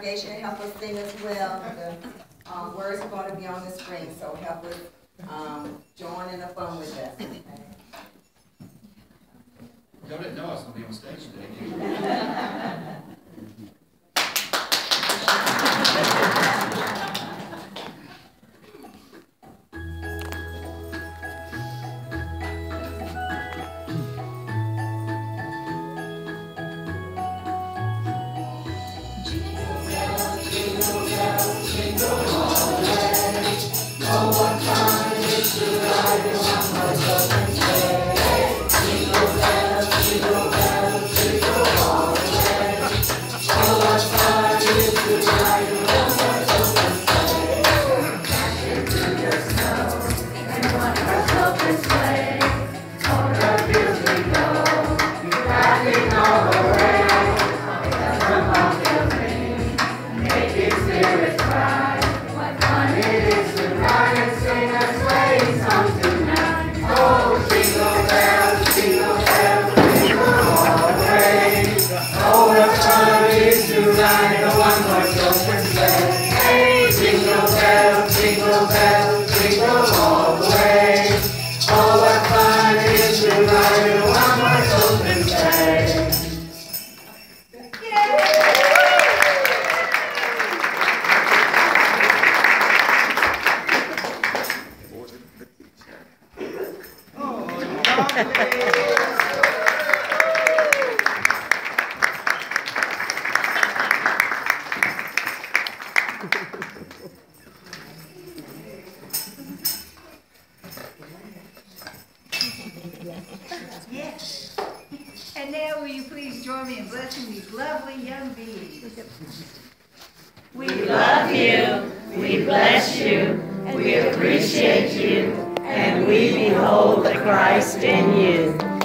congregation to help us sing as well. The words are going to be on the screen, so help us join in the fun with us. Y'all didn't know I was going to be on stage today, did you? Yes. And now will you please join me in blessing these lovely young beings. We love you, we bless you, we appreciate you, and we behold the Christ in you.